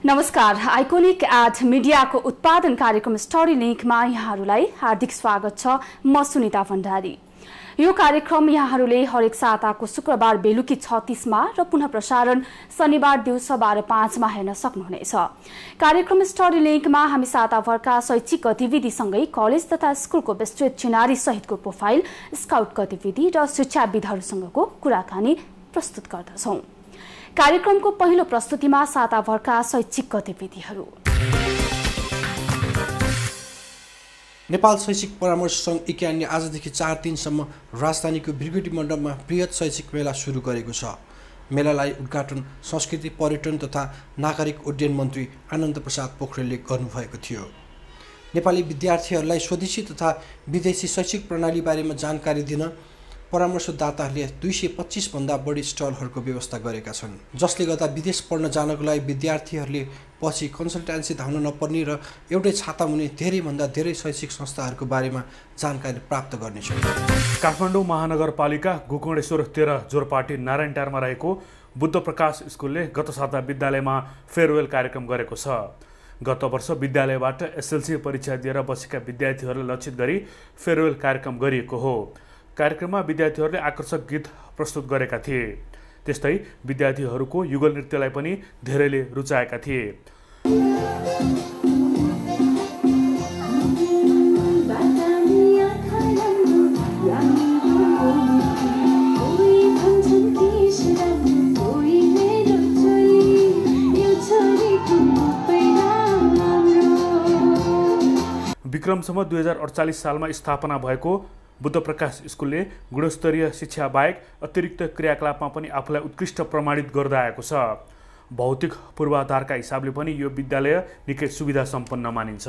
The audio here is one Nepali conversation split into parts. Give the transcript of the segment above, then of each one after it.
नमस्कार, आइकोनिक एड मिडियाको उत्पादन कार्यक्रम स्टोरी लिंकमा यहाँहरूलाई हार्दिक स्वागत छ। म सुनिता भण्डारी। यो कार्यक्रम यहाँहरूले हरेक साताको शुक्रबार बेलुकी 36 मा र पुनः प्रसारण शनिबार दिउँसो 12:05 मा हेर्न सक्नुहुनेछ। कार्यक्रम स्टोरी लिंकमा हामी साताभरका शैक्षिक गतिविधिसँगै कलेज तथा स्कुलको विस्तृत चिनारी सहितको प्रोफाइल, स्काउट गतिविधि र शिक्षाविदहरूसँगको कुराकानी प्रस्तुत गर्दछौं। कार्यक्रमको पहिलो प्रस्तुतिमा साताभरका शैक्षिक गतिविधिहरू। नेपाल शैक्षिक परामर्श संघ इक्यान्य आजदेखि 4 दिनसम्म राजधानीको बिरगुटी मण्डपमा बृहत शैक्षिक मेला सुरु गरेको छ। मेलालाई उद्घाटन संस्कृति पर्यटन तथा नागरिक उड्डयन मन्त्री आनन्द प्रसाद पोखरेलले गर्नुभएको थियो। नेपाली विद्यार्थीहरूलाई स्वदेशी तथा विदेशी शैक्षिक प्रणाली बारेमा जानकारी दिन परामर्शदाताहरूले 225 भन्दा बढी स्टलहरूको व्यवस्था गरेका छन्, जसले गर्दा विदेश पढ्न जानको लागि विद्यार्थीहरूले पछि कन्सल्टेन्सी धाउन नपर्ने र एउटै छाता मुनि धेरैभन्दा धेरै शैक्षिक संस्थाहरूको बारेमा जानकारी प्राप्त गर्नेछन्। काठमाडौँ महानगरपालिका गोकर्णेश्वर 13 जोरपाटी नारायणटारमा रहेको बुद्ध प्रकाश स्कुलले गत साता विद्यालयमा फेयरवेल कार्यक्रम गरेको छ। गत वर्ष विद्यालयबाट एसएलसी परीक्षा दिएर बसेका विद्यार्थीहरूलाई लक्षित गरी फेयरवेल कार्यक्रम गरिएको हो। कार्यक्रममा विद्यार्थीहरूले आकर्षक गीत प्रस्तुत गरेका थिए। त्यस्तै विद्यार्थीहरूको युगल नृत्यलाई पनि धेरैले रुचाएका थिए। विक्रमसम्म 2048 सालमा स्थापना भएको बुद्ध प्रकाश स्कुलले गुणस्तरीय शिक्षा बाहेक अतिरिक्त क्रियाकलापमा पनि आफूलाई उत्कृष्ट प्रमाणित गर्दै आएको छ। भौतिक पूर्वाधारका हिसाबले पनि यो विद्यालय निकै सुविधा सम्पन्न मानिन्छ।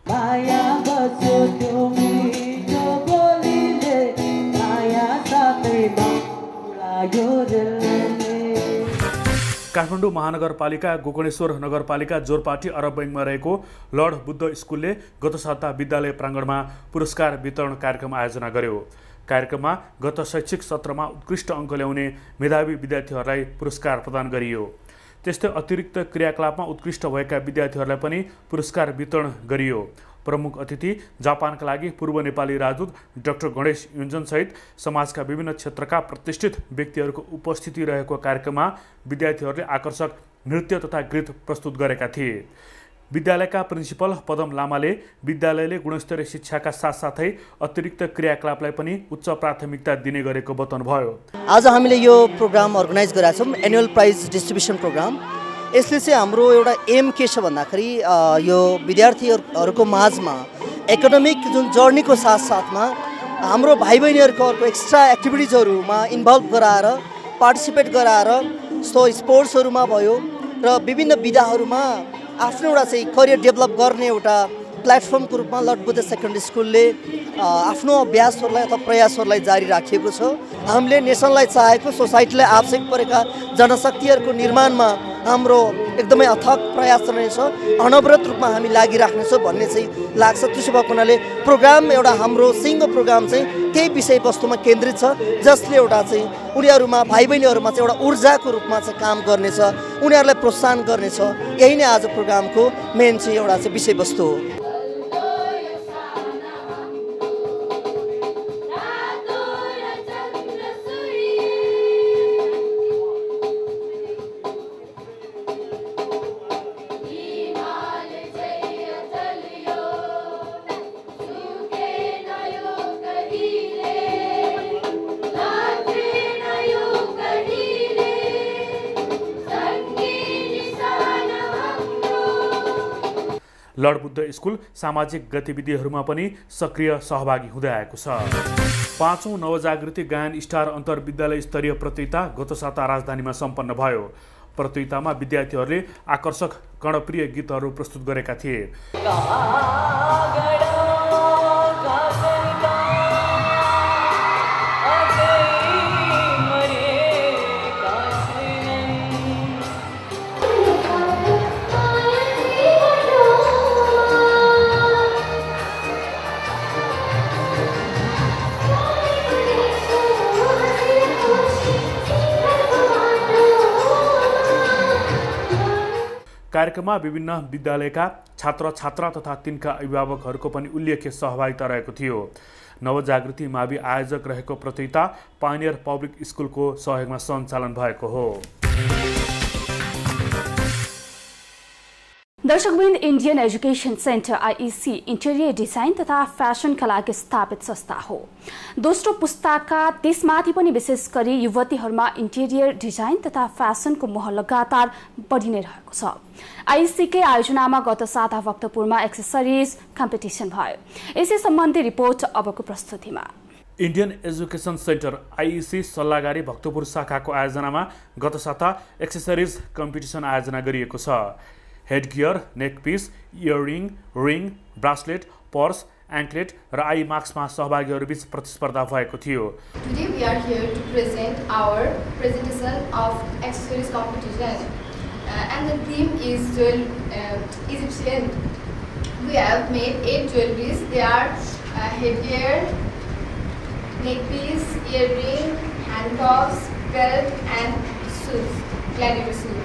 काठमाडौँ महानगरपालिका गोकर्णेश्वर नगरपालिका जोरपाटी अरबैङमा रहेको लर्ड बुद्ध स्कुलले गत साता विद्यालय प्राङ्गणमा पुरस्कार वितरण कार्यक्रम आयोजना गर्यो। कार्यक्रममा गत शैक्षिक सत्रमा उत्कृष्ट अङ्क ल्याउने मेधावी विद्यार्थीहरूलाई पुरस्कार प्रदान गरियो। त्यस्तै अतिरिक्त क्रियाकलापमा उत्कृष्ट भएका विद्यार्थीहरूलाई पनि पुरस्कार वितरण गरियो। प्रमुख अतिथि जापानका लागि पूर्व नेपाली राजदूत डाक्टर गणेश योन्जनसहित समाजका विभिन्न क्षेत्रका प्रतिष्ठित व्यक्तिहरूको उपस्थिति रहेको कार्यक्रममा विद्यार्थीहरूले आकर्षक नृत्य तथा गीत प्रस्तुत गरेका थिए। विद्यालयका प्रिन्सिपल पदम लामाले विद्यालयले गुणस्तरीय शिक्षाका साथसाथै अतिरिक्त क्रियाकलापलाई पनि उच्च प्राथमिकता दिने गरेको बताउनुभयो। आज हामीले यो प्रोग्राम अर्गनाइज गरेका छौँ, एनुअल प्राइज डिस्ट्रिब्युसन प्रोग्राम। यसले चाहिँ हाम्रो एउटा एम के छ भन्दाखेरि यो विद्यार्थीहरूको माझमा एकाडेमिक जुन जर्नीको साथसाथमा हाम्रो भाइ बहिनीहरूको अर्को एक्स्ट्रा एक्टिभिटिजहरूमा इन्भल्भ गराएर पार्टिसिपेट गराएर स्पोर्ट्सहरूमा भयो र विभिन्न विधाहरूमा आफ्नो एउटा चाहिँ करियर डेभलप गर्ने एउटा प्लेटफर्मको रूपमा लर्ड बुद्ध सेकेन्डरी स्कुलले आफ्नो अभ्यासहरूलाई अथवा प्रयासहरूलाई जारी राखिएको छ। हामीले नेसनलाई चाहेको सोसाइटीलाई आवश्यक परेका जनशक्तिहरूको निर्माणमा हाम्रो एकदमै अथक प्रयास रहनेछ, अनवरत रूपमा हामी लागिराख्नेछौँ भन्ने चाहिँ लाग्छ। त्यसो भएको हुनाले प्रोग्राम एउटा हाम्रो सिङ्गो प्रोग्राम चाहिँ त्यही विषयवस्तुमा केन्द्रित छ, जसले एउटा चाहिँ उनीहरूमा भाइ बहिनीहरूमा चाहिँ एउटा ऊर्जाको रूपमा चाहिँ काम गर्नेछ, उनीहरूलाई प्रोत्साहन गर्नेछ। यही नै आज प्रोग्रामको मेन चाहिँ एउटा चाहिँ विषयवस्तु हो। लर्ड बुद्ध स्कुल सामाजिक गतिविधिहरूमा पनि सक्रिय सहभागी हुँदै आएको छ। 5औं नवजागृति गायन स्टार अन्तर विद्यालय स्तरीय प्रतियोगिता गत साता राजधानीमा सम्पन्न भयो। प्रतियोगितामा विद्यार्थीहरूले आकर्षक कर्णप्रिय गीतहरू प्रस्तुत गरेका थिए। कार्यक्रममा विभिन्न विद्यालयका छात्र छात्रा तथा तिनका अभिभावकहरूको पनि उल्लेख्य सहभागिता रहेको थियो। नवजागृति मावि आयोजक रहेको प्रतियोगिता पाइनियर पब्लिक स्कुलको सहयोगमा सञ्चालन भएको हो। दर्शकवृन्द, Indian education centre IEC interior design तथा फ्यासनका लागि स्थापित संस्था हो। दोस्रो पुस्ताका त्यसमाथि पनि विशेष गरी युवतीहरूमा इन्टेरियर डिजाइन तथा फ्यासनको मोह लगातार बढी नै रहेको छ। आइइसीकै आयोजनामा गत साता भक्तपुरमा एक्सेसरिज कम्पिटिसन भयो। यसै सम्बन्धी रिपोर्ट अबको प्रस्तुतिमा। इन्डियन एजुकेसन सेन्टर आइइसी सल्लाहकारी भक्तपुर शाखाको आयोजनामा गत साता एक्सेसरिज कम्पिटिसन आयोजना गरिएको छ। Headgear, neckpiece, earring, ring, bracelet, purse, anklet र आई मास्कमा सहभागीहरूबीच प्रतिस्पर्धा भएको थियो। Today we are here to present our presentation of accessories competition and the theme is Egyptian. We have made 8 jewelries. They are headgear, neckpiece, earring, handcuffs, belt and shoes, gladiator shoes.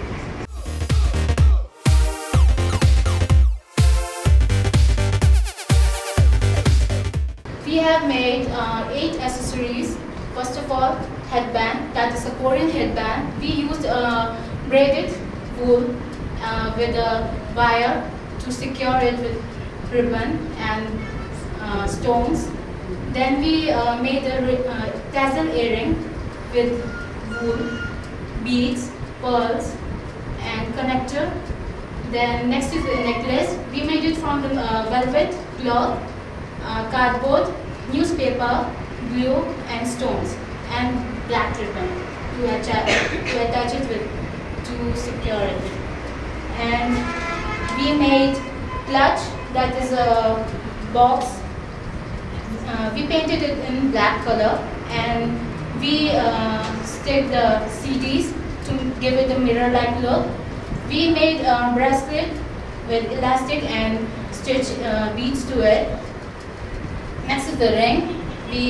We have made 8 accessories. First of all, headband, that is a Korean headband. We used braided wool with a wire to secure it with ribbon and stones. Then we made a tassel earring with wool, beads, pearls and connector. Then next is the necklace. We made it from the velvet cloth, cardboard, newspaper, glue and stones and black ribbon to attach it with to secure it. And we made clutch, that is a box. We painted it in black color and we stick the CDs to give it a mirror-like look. We made a bracelet with elastic and stitch beads to it. Next is the ring. We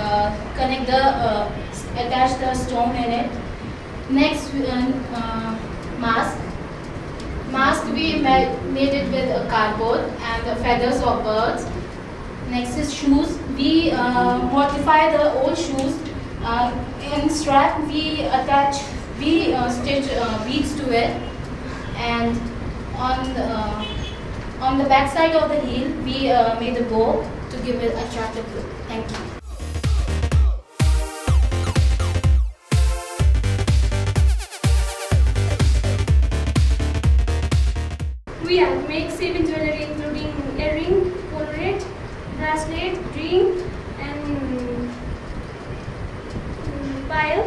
attach the stone in it. Next, mask. Mask we made it with cardboard and the feathers of birds. Next is shoes. We modify the old shoes. In strap we stitch beads to it, and on the back side of the heel we made a bow to give it attractive look. Thank you. We have made 7 jewelry including earring, collarette, bracelet, ring and pile.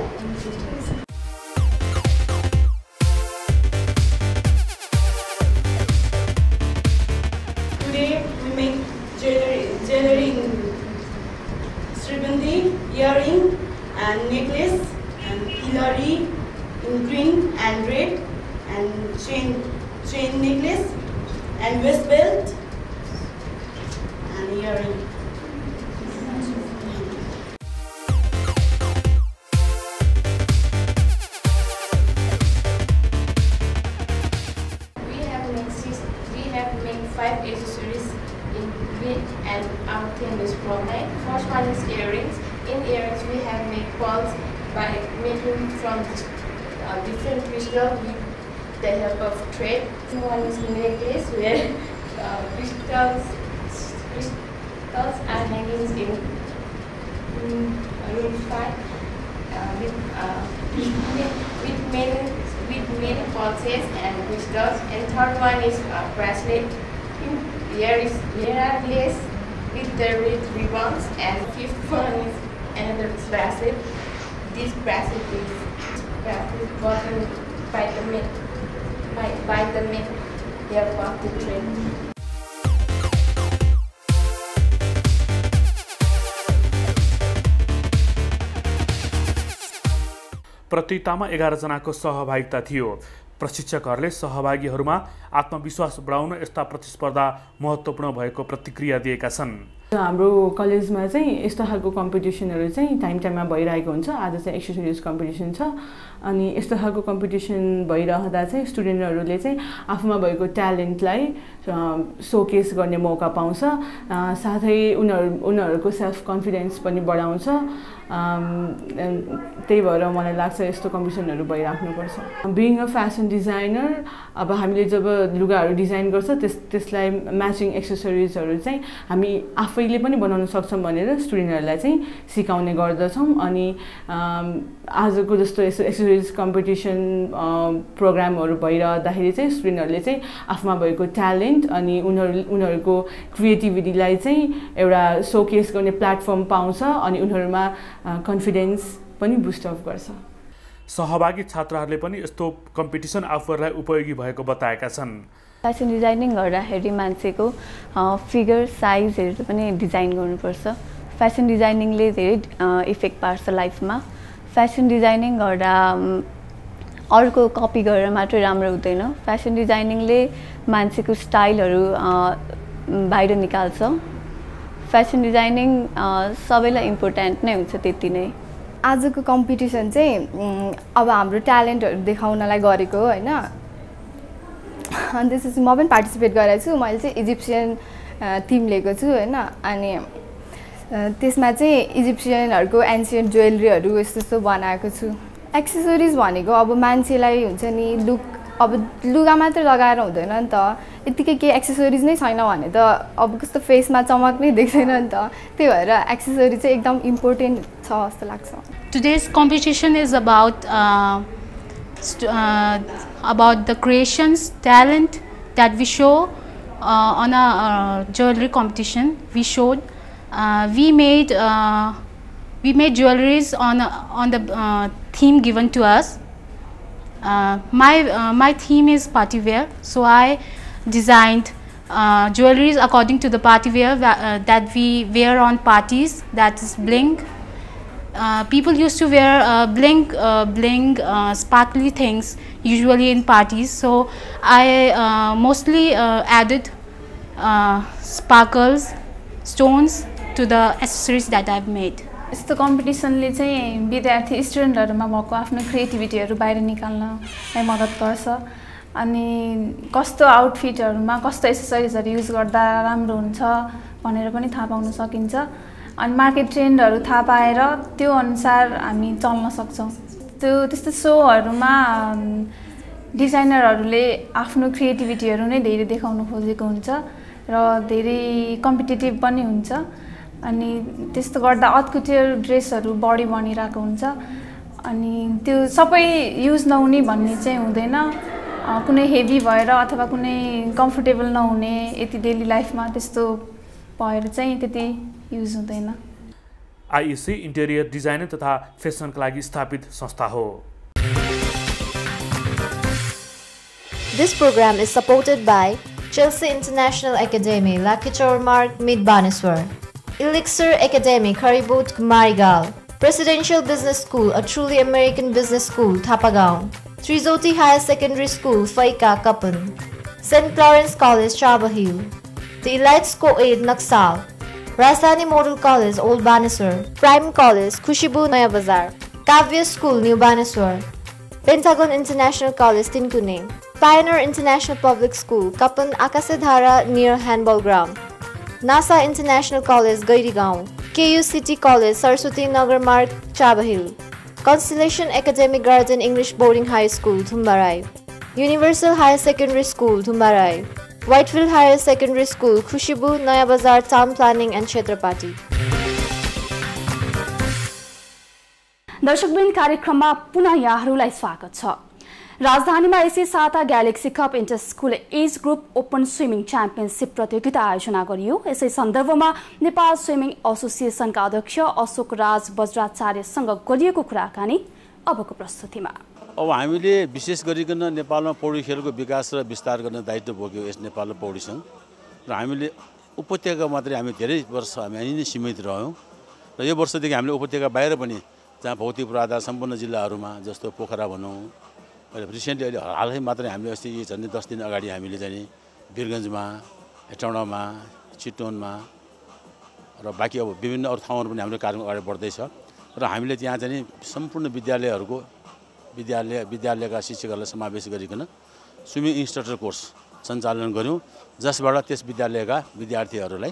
Today we make jewelry in sribandi, earring and necklace and hilary in green and red and chain necklace and waist belt and earring. We have made 5 accessories in bead and our theme is prom-like. First one is earrings. In earrings we have made pearls by making from different crystals with the help of thread. One is necklace where crystals are hanging in five with many pulses and crystals. And third one is bracelet. Here are lace with the red ribbons. And fifth one is another bracelet. This bracelet is button by the mid help of the thread. प्रतियोगितामा 11 जनाको सहभागिता थियो। प्रशिक्षकहरूले सहभागीहरूमा आत्मविश्वास बढाउन यस्ता प्रतिस्पर्धा महत्त्वपूर्ण भएको प्रतिक्रिया दिएका छन्। हाम्रो कलेजमा चाहिँ यस्तो खालको कम्पिटिसनहरू चाहिँ टाइम टाइममा भइरहेको हुन्छ। आज चाहिँ एक्सेसरिज कम्पिटिसन छ अनि यस्तो खालको कम्पिटिसन भइरहँदा चाहिँ स्टुडेन्टहरूले चाहिँ आफूमा भएको ट्यालेन्टलाई सोकेस गर्ने मौका पाउँछ, साथै उनीहरूको सेल्फ कन्फिडेन्स पनि बढाउँछ। त्यही भएर मलाई लाग्छ यस्तो कम्पिटिसनहरू भइराख्नुपर्छ। बिइङ अ फेसन डिजाइनर, अब हामीले जब लुगाहरू डिजाइन गर्छ त्यसलाई म्याचिङ एक्सेसरिजहरू चाहिँ हामी आफैले पनि बनाउन सक्छौँ भनेर स्टुडेन्टहरूलाई चाहिँ सिकाउने गर्दछौँ। अनि आजको जस्तो एक्सेसरिज कम्पिटिसन प्रोग्रामहरू भइरहँदाखेरि चाहिँ स्टुडेन्टहरूले चाहिँ आफूमा भएको ट्यालेन्ट अनि उनीहरूको क्रिएटिभिटीलाई चाहिँ एउटा सोकेस गर्ने प्लेटफर्म पाउँछ अनि उनीहरूमा कन्फिडेन्स पनि बुस्ट अप गर्छ। सहभागी छात्रहरूले पनि यस्तो कम्पिटिसन आफूहरूलाई उपयोगी भएको बताएका छन्। फेसन डिजाइनिङ गर्दाखेरि मान्छेको फिगर साइजहरू पनि डिजाइन गर्नुपर्छ। फेसन डिजाइनिङले धेरै इफेक्ट पार्छ लाइफमा। फेसन डिजाइनिङ गर्दा अर्को कपी गरेर मात्रै राम्रो हुँदैन। फेसन डिजाइनिङले मान्छेको स्टाइलहरू बाहिर निकाल्छ। फेसन डिजाइनिङ सबैलाई इम्पोर्टेन्ट नै हुन्छ त्यति नै। आजको कम्पिटिसन चाहिँ अब हाम्रो ट्यालेन्टहरू देखाउनलाई गरेको हो हैन। अनि त्यसपछि म पनि पार्टिसिपेट गरेको छु। मैले चाहिँ इजिप्सियन थिम लिएको छु हैन। अनि त्यसमा चाहिँ इजिप्सियनहरूको एन्सियन्ट ज्वेलरीहरू यस्तो बनाएको छु। एक्सेसरिज भनेको अब मान्छेलाई हुन्छ नि लुक, अब लुगा मात्रै लगाएर हुँदैन नि त। यतिकै केही एक्सेसरिज नै छैन भने त अब कस्तो फेसमा चमक नै देख्दैन नि त। त्यही भएर एक्सेसरिज चाहिँ एकदम इम्पोर्टेन्ट छ जस्तो लाग्छ। Today's competition is about the creations, talent that we show on a jewelry competition. We made jewelries on the theme given to us. My theme is party wear, so I designed jewelries according to the party wear that we wear on parties. That is bling. People used to wear bling, sparkly things usually in parties. So I mostly added sparkles, stones to the accessories that I've made. यस्तो कम्पिटिसनले चाहिँ विद्यार्थी स्टुडेन्टहरुमा भएको आफ्नो क्रिएटिभिटीहरु बाहिर निकाल्नलाई मद्दत गर्छ। अनि कस्तो आउटफिटहरुमा कस्तो एक्सेसरिजहरु युज गर्दा राम्रो हुन्छ भनेर पनि थाहा पाउन सकिन्छ। अनि मार्केट ट्रेन्डहरु थाहा पाएर त्यो अनुसार हामी चल्न सक्छौं। त्यस्तो शोहरुमा डिजाइनरहरुले आफ्नो क्रिएटिभिटीहरु नै धेरै देखाउन खोजेको हुन्छ र धेरै कम्पिटिटिभ पनि हुन्छ। अनि त्यस्तो गर्दा अटकुटियर ड्रेसहरु बढी बनिरहेको हुन्छ। अनि त्यो सबै युज नहुने भन्ने चाहिँ हुँदैन। कुनै हेभी भएर अथवा कुनै कम्फर्टेबल नहुने यति डेली लाइफमा त्यस्तो भएर चाहिँ त्यति युज हुँदैन। आईईसी इन्टेरियर डिजाइनर तथा फेसनका लागि स्थापित संस्था हो। This program is supported by Chelsea International Academy, Lakichor Marg, Mid Baneswar. Elixir Academy, Karibut, Marigal. Presidential Business School, a truly American business school, Thapagaon. Trizoti Higher Secondary School, Faika, Kapan. St. Florence College, Chaba Hill. The Elites Co-Aid, Naksal. Rasani Model College, Old Baneswar. Prime College, Kushibu, Naya Bazar. Kavya School, New Baneswar. Pentagon International College, Tinkune. Pioneer International Public School, Kapan, Akasadhara, near Handball Ground. NASA International College, Gairigaon. KU City College, Saraswati Nagar Marg, Chaba Hill. Constellation Academic Garden English Boarding High School, Thumbarai. Universal Higher Secondary School, Thumbarai. Whitefield Higher Secondary School, Khushibu, Naya Bazar, Town Planning and Chhatrapati. दर्शकवृन्द कार्यक्रममा पुनः यहाँहरूलाई स्वागत छ। राजधानीमा यसै साता galaxy cup inter school age group open swimming championship प्रतियोगिता आयोजना गरियो। यसै सन्दर्भमा नेपाल स्विमिङ एसोसिएसनका अध्यक्ष अशोक राज बज्राचार्यसँग गरिएको कुराकानी अबको प्रस्तुतिमा। अब हामीले विशेष गरिकन नेपालमा पौडी खेलको विकास र विस्तार गर्ने दायित्व बोक्यो यस नेपाल पौडी संघ र हामीले उपत्यका मात्रै हामी धेरै वर्ष हामी नै सीमित रह्यौं र यो वर्षदेखि हामीले उपत्यका बाहिर पनि जहाँ भौतिक पूर्वाधार सम्पूर्ण जिल्लाहरूमा जस्तो पोखरा भनौं अहिले रिसेन्टली अहिले हालै मात्रै हामीले अस्ति झन्डै 10 दिन अगाडि हामीले चाहिँ वीरगञ्जमा, हेटौडामा, चितवनमा र बाँकी अब विभिन्न अरू ठाउँहरू पनि हाम्रो कार्यक्रम अगाडि बढ्दैछ र हामीले त्यहाँ चाहिँ सम्पूर्ण विद्यालयका शिक्षकहरूलाई समावेश गरिकन स्विमिङ इन्स्ट्रक्टर कोर्स सञ्चालन गऱ्यौँ, जसबाट त्यस विद्यालयका विद्यार्थीहरूलाई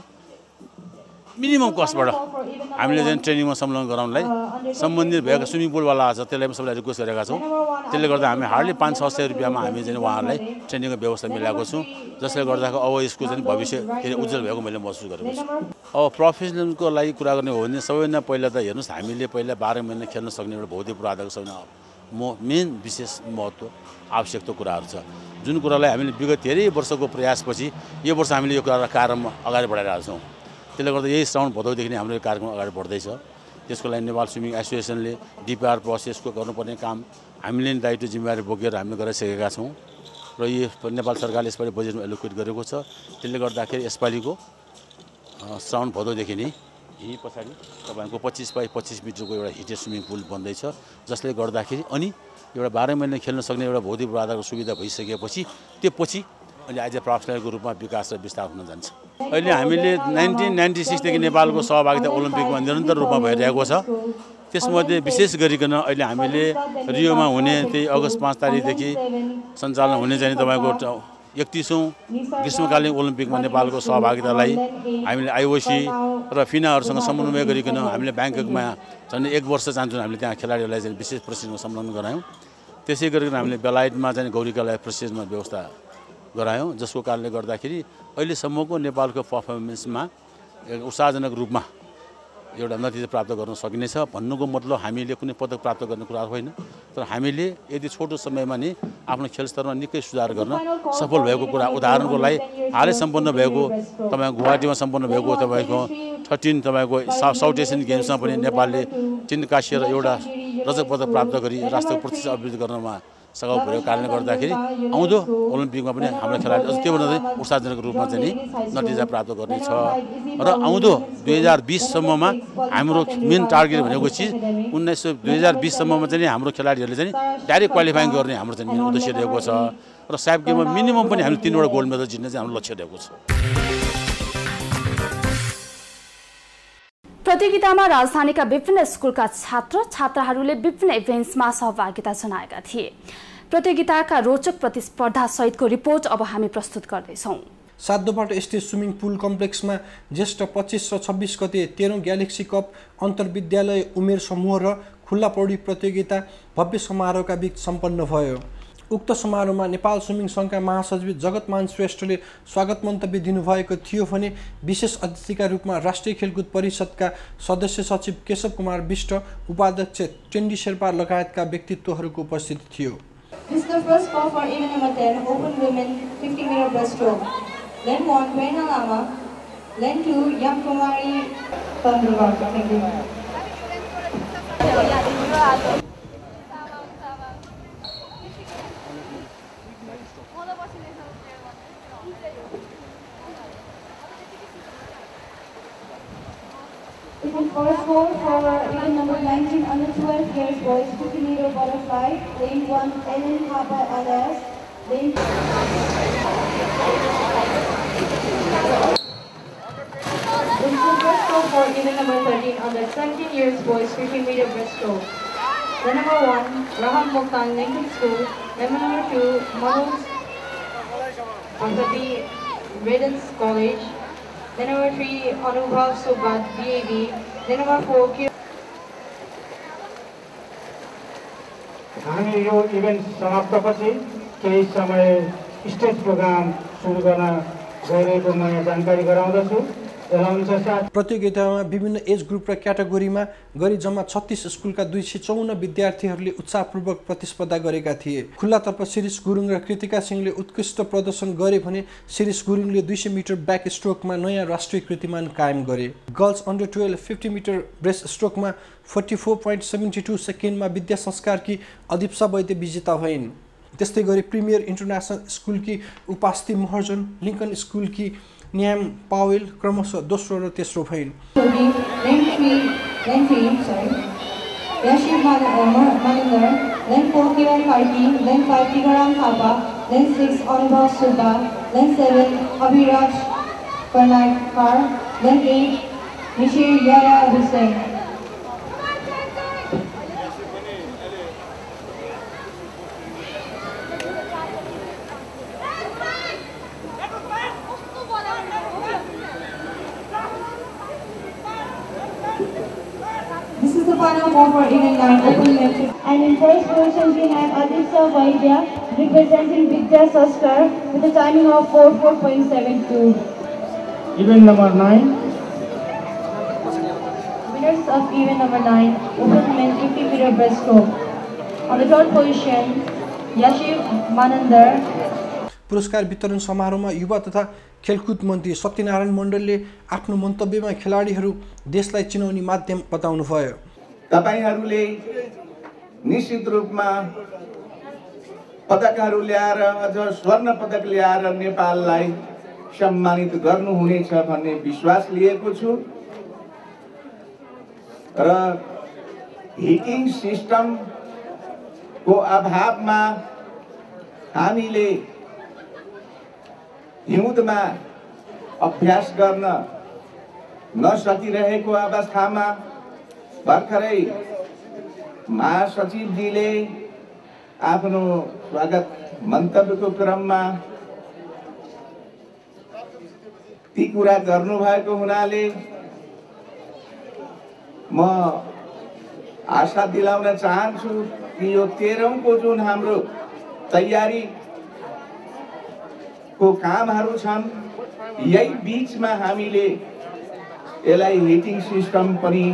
मिनिमम कस्टबाट हामीले चाहिँ ट्रेनिङमा संलग्न गराउनलाई सम्बन्धित भएका स्विमिङ पुलवाला छ त्यसलाई पनि सबैलाई रिक्वेस्ट गरेका छौँ। त्यसले गर्दा हामी हार्डली 500-600 रुपियाँमा हामी चाहिँ उहाँहरूलाई ट्रेनिङको व्यवस्था मिलाएको छौँ, जसले गर्दा अब यसको चाहिँ भविष्य धेरै उज्जवल भएको मैले महसुस गरेको छु। अब प्रोफेसनलको लागि कुरा गर्ने हो भने सबैभन्दा पहिला त हेर्नुहोस्, हामीले पहिला 12 महिना खेल्न सक्ने एउटा भौतिक पूर्वाधारको सबैभन्दा मेन विशेष महत्त्व आवश्यकता कुराहरू छ, जुन कुरालाई हामीले विगत धेरै वर्षको प्रयासपछि यो वर्ष हामीले यो कुरा कार्यक्रम अगाडि बढाइरहेका छौँ। त्यसले गर्दा यही श्रावण भदौदेखि नै हाम्रो यो कार्यक्रम अगाडि बढ्दैछ। त्यसको लागि नेपाल स्विमिङ एसोसिएसनले डिपिआर प्रोसेसको गर्नुपर्ने काम हामीले नै दायित्व जिम्मेवारी बोकेर हामीले गरिसकेका छौँ र यो नेपाल सरकारले यसपालि बजेटमा एलोकेट गरेको छ। त्यसले गर्दाखेरि यसपालिको श्रावण भदौदेखि नै यही पछाडि तपाईँको 25 बाई 25 मिटरको एउटा हिटेड स्विमिङ पुल बन्दैछ, जसले गर्दाखेरि अनि एउटा 12 महिना खेल्न सक्ने एउटा भौतिक पूर्वाधारको सुविधा भइसकेपछि त्यो पछि अहिले आज प्रोफेसनलको रूपमा विकास र विस्तार हुन जान्छ। अहिले हामीले 1996 देखि नेपालको सहभागिता ओलम्पिकमा निरन्तर रूपमा भइरहेको छ। त्यसमध्ये विशेष गरिकन अहिले हामीले रियोमा हुने त्यही अगस्त 5 तारिकदेखि सञ्चालन हुने चाहिँ तपाईँको 31औं ग्रीष्मकालीन ओलम्पिकमा नेपालको सहभागितालाई हामीले आइओसी र फिनाहरूसँग समन्वय गरिकन हामीले ब्याङ्ककमा झन् 1 वर्ष चाहन्छौँ हामीले त्यहाँ खेलाडीहरूलाई चाहिँ विशेष प्रशिक्षणमा संलग्न गरायौँ। त्यसै गरिकन हामीले बेलायतमा चाहिँ गौरीकालाई प्रशिक्षणमा व्यवस्था गरायौँ, जसको कारणले गर्दाखेरि अहिलेसम्मको नेपालको पर्फर्मेन्समा उत्साहजनक रूपमा एउटा नतिजा प्राप्त गर्न सकिनेछ। भन्नुको मतलब हामीले कुनै पदक प्राप्त गर्ने कुरा होइन, तर हामीले यदि छोटो समयमा नै आफ्नो खेल स्तरमा निकै सुधार गर्न सफल भएको कुरा उदाहरणको लागि हालै सम्पन्न भएको तपाईँको गुवाहाटीमा सम्पन्न भएको तपाईँको 13 तपाईँको साउथ एसियन गेम्समा पनि नेपालले 3 काँस्य र एउटा रजत पदक प्राप्त गरी राष्ट्रको प्रतिष्ठा अभिवृद्धि गर्नमा सघाउ भएको कारणले गर्दाखेरि आउँदो ओलम्पिकमा पनि हाम्रो खेलाडी अझ त्योभन्दा चाहिँ उत्साहजनक रूपमा चाहिँ नतिजा प्राप्त गर्नेछ र आउँदो 2020 सम्ममा हाम्रो मेन टार्गेट भनेको चिज 2020 सम्ममा चाहिँ हाम्रो खेलाडीहरूले चाहिँ डाइरेक्ट क्वालिफाइङ गर्ने हाम्रो चाहिँ मेन उद्देश्य रहेको छ र सायद गेममा मिनिमम पनि हामीले 3 वटा गोल्ड मेडल जित्ने चाहिँ हाम्रो लक्ष्य रहेको छ। प्रतियोगितामा राजधानीका विभिन्न स्कुलका छात्रहरूले विभिन्न इभेन्ट्समा सहभागिता जनाएका थिए। प्रतियोगिताका रोचक प्रतिस्पर्धा सहितको रिपोर्ट अब हामी प्रस्तुत गर्दैछौँ। सातोबाट स्थित स्विमिङ पुल कम्प्लेक्समा ज्येष्ठ 25 र 26 गते 13औं ग्यालेक्सी कप अन्तर्विद्यालय उमेर समूह र खुल्ला पौडी प्रतियोगिता भव्य समारोहका बीच सम्पन्न भयो। उक्त समारोहमा नेपाल स्विमिङ सङ्घका महासचिव जगतमान श्रेष्ठले स्वागत मन्तव्य दिनुभएको थियो भने विशेष अतिथिका रूपमा राष्ट्रिय खेलकुद परिषदका सदस्य सचिव केशव कुमार विष्ट, उपाध्यक्ष टेन्डी शेर्पा लगायतका व्यक्तित्वहरूको उपस्थिति थियो। This is the first call for event number 10, Open Women 50-meter breaststroke. Then 1, Prerna Lama. Then 2, Yamkumari Pandruvar. Thank you. It is first call for event number 19 under 12 years boys 50-meter butterfly. Lane 1, Ellen Papa LS. Lane 2. This is the first call for event number 13 under 17 years boys 50-meter breaststroke. Then number 1, Raham Mokhtar Lincoln School. Then number 2, Manoj Pankati Redens College. Then number 3, Anubhav Subhat, BAB. Then number 4, Q. हामी यो इभेन्ट समाप्तपछि केही समय स्टेज प्रोग्राम सुरु गर्न गइरहेको म यहाँ जानकारी गराउँदछु। प्रतियोगितामा विभिन्न एज ग्रुप र क्याटेगोरीमा गरी जम्मा 36 स्कुलका 254 विद्यार्थीहरूले उत्साहपूर्वक प्रतिस्पर्धा गरेका थिए। खुल्लातर्फ शिरीष गुरुङ र कृतिका सिंहले उत्कृष्ट प्रदर्शन गरे भने शिरीष गुरुङले 200 मिटर ब्याक स्ट्रोकमा नयाँ राष्ट्रिय कीर्तिमान कायम गरे। गर्ल्स अन्डर 12 50 मिटर ब्रेस्ट स्ट्रोकमा 44.72 सेकेन्डमा विद्या संस्कारकी अधिप्सा वैद्य विजेता भइन्। त्यस्तै गरी प्रिमियर इन्टरनेसनल स्कुलकी उपास्ति महर्जन, लिङ्कन स्कुलकी न्याम पावेल क्रमशः दोस्रो र तेस्रो भइन्। Nishir Yara Hussain. This is the final call for Indian line open metric. And in first position we have Aditya Vaidya representing Vidya Saskar with a timing of 44.72. Event number 9. Winners of event number 9, open men 50-meter breaststroke. On the third position, Yashiv Manandar. पुरस्कार वितरण समारोहमा युवा तथा खेलकुद मन्त्री सत्यनारायण मण्डलले आफ्नो मन्तव्यमा खेलाडीहरू देशलाई चिनाउने माध्यम बताउनुभयो। तपाईहरुले निश्चित रूपमा पदकहरू ल्याएर अझ स्वर्ण पदक ल्याएर नेपाललाई सम्मानित गर्नुहुनेछ भन्ने विश्वास लिएको छु र हिटिङ सिस्टम को अभावमा हामीले हिउँदमा अभ्यास गर्न नसकिरहेको अवस्थामा भर्खरै महासचिवजीले आफ्नो स्वागत मन्तव्यको क्रममा ती कुरा गर्नुभएको हुनाले म आशा दिलाउन चाहन्छु कि यो 13औं को जुन हाम्रो तयारी को कामहरू छन् यही बीचमा हामीले यसलाई हिटिङ सिस्टम पनि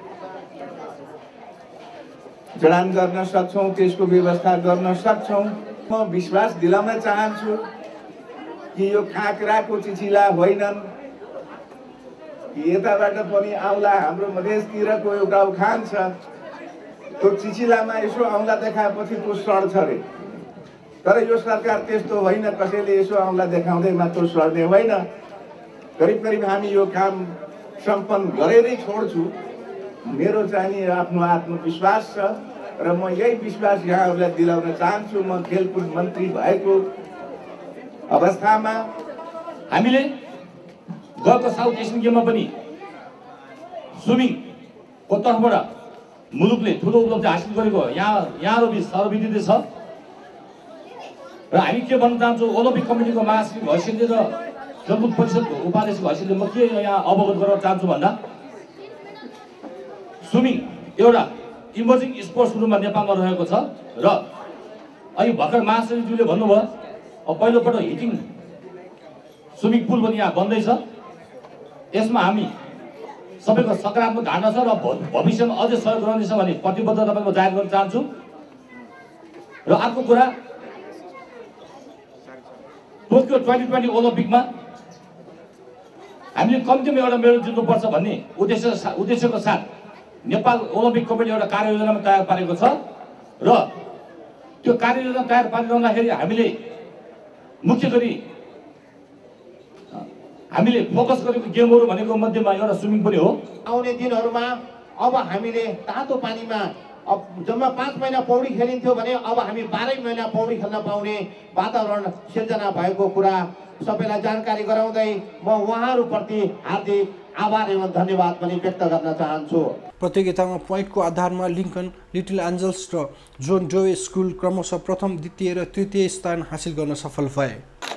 जडान गर्न सक्छौं, त्यसको व्यवस्था गर्न सक्छौं। म विश्वास दिलाउन चाहन्छु कि यो काँक्राको चिचिला होइनन्, यताबाट पनि औँला हाम्रो मधेसतिरको एउटा उखान छ, त्यो चिचिलामा यसो औँला देखाएपछि त्यो सड्छ रे। तर यो सरकार त्यस्तो होइन, कसैले यसो औँला देखाउँदैमा त्यो सर्ने होइन। करिब करिब हामी यो काम सम्पन्न गरेरै छोड्छु, मेरो चाहिँ आफ्नो आत्मविश्वास छ र म यही विश्वास यहाँहरूलाई दिलाउन चाहन्छु। म खेलकुद मन्त्री भएको अवस्थामा हामीले गएको साउथ एसियन गेममा पनि स्विमिङको तर्फबाट मुलुकले ठुलो उपलब्धि हासिल गरेको यहाँहरू बिच सर्वविदित छ र हामी के भन्न चाहन्छौँ, ओलम्पिक कमिटीको महासचिव हैसियतले र खेलकुद परिषदको उपाध्यक्षको हैसियतले म के यहाँ अवगत गराउन चाहन्छु भन्दा स्विमिङ एउटा इमर्जिङ स्पोर्ट्स रूपमा नेपालमा रहेको छ र अहिले भर्खर महासचिवज्यूले भन्नुभयो अब पहिलोपटक हिटिङ स्विमिङ पुल पनि यहाँ बन्दैछ। यसमा हामी सबैको सकारात्मक धारणा छ र भविष्यमा अझै सहयोग रहनेछ भन्ने प्रतिबद्धता पनि म जाहेर गर्न चाहन्छु। र अर्को कुरा, टोकियो 2020 ओलम्पिकमा हामीले कम्तीमा एउटा मेडल जित्नुपर्छ भन्ने उद्देश्यको साथ नेपाल ओलम्पिक कमिटी एउटा कार्ययोजना तयार पारेको छ र त्यो कार्ययोजना तयार पारिरहँदाखेरि हामीले मुख्य गरी हामीले फोकस गरेको गेमहरू भनेको मध्येमा एउटा स्विमिङ पनि हो। आउने दिनहरूमा अब हामीले तातो पानीमा अब जम्मा 5 महिना पौडी खेलिन्थ्यो भने अब हामी 12 महिना पौडी खेल्न पाउने वातावरण सिर्जना भएको कुरा सबैलाई जानकारी गराउँदै म उहाँहरूप्रति हार्दिक आभार एवं धन्यवाद पनि व्यक्त गर्न चाहन्छु। प्रतियोगितामा पोइन्टको आधारमा लिङ्कन, लिटिल एन्जल्स र जोन डोवे स्कुल क्रमशः प्रथम, द्वितीय र तृतीय स्थान हासिल गर्न सफल भए।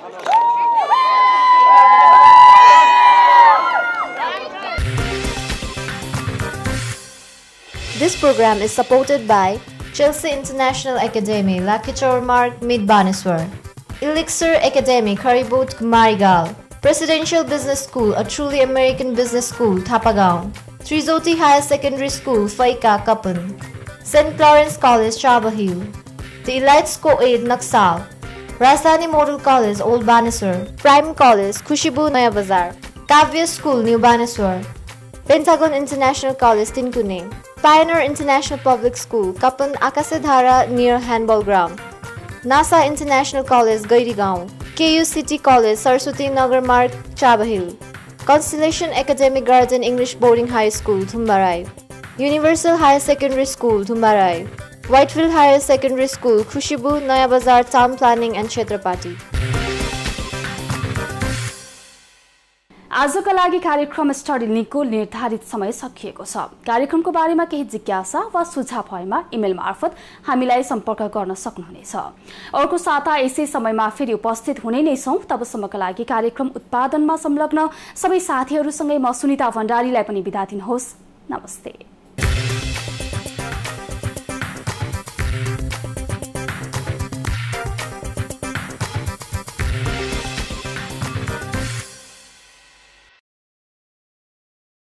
This program is supported by Chelsea International Academy, Lakichor Mark, Midbaneswar, Elixir Academy, Karibut, Marigal, Presidential Business School, a truly American business school, Thapagaon, Trizoti Higher Secondary School, Faika, Kapan, St. Florence College, Chava Hill, the Elites Co-Aid, Naksal, Rajdhani Model College, Old Baneswar, Prime College, Khushibu, Naya Bazar, Kavya School, New Baneswar, Pentagon International College, Tinkune, Pioneer International Public School, Kapan, Akasadhara, near Handball Ground, NASA International College, Gairigaon, KU City College, Saraswati Nagar Mark, Chava Hill, Constellation Academic Garden English Boarding High School, Thumbarai, Universal Higher Secondary School, Thumbarai, Whitefield Higher Secondary School, Khushibu, Naya Bazar, Town Planning and Chhatrapati. आजका लागि कार्यक्रम स्टडी लिङ्कको निर्धारित समय सकिएको छ। कार्यक्रमको बारेमा केही जिज्ञासा वा सुझाव भएमा इमेल मार्फत हामीलाई सम्पर्क गर्न सक्नुहुनेछ। अर्को साता यसै समयमा फेरि उपस्थित हुने नै छौँ। तबसम्मका लागि कार्यक्रम उत्पादनमा संलग्न सबै साथीहरूसँगै म सुनिता भण्डारीलाई पनि बिदा दिनुहोस्। नमस्ते।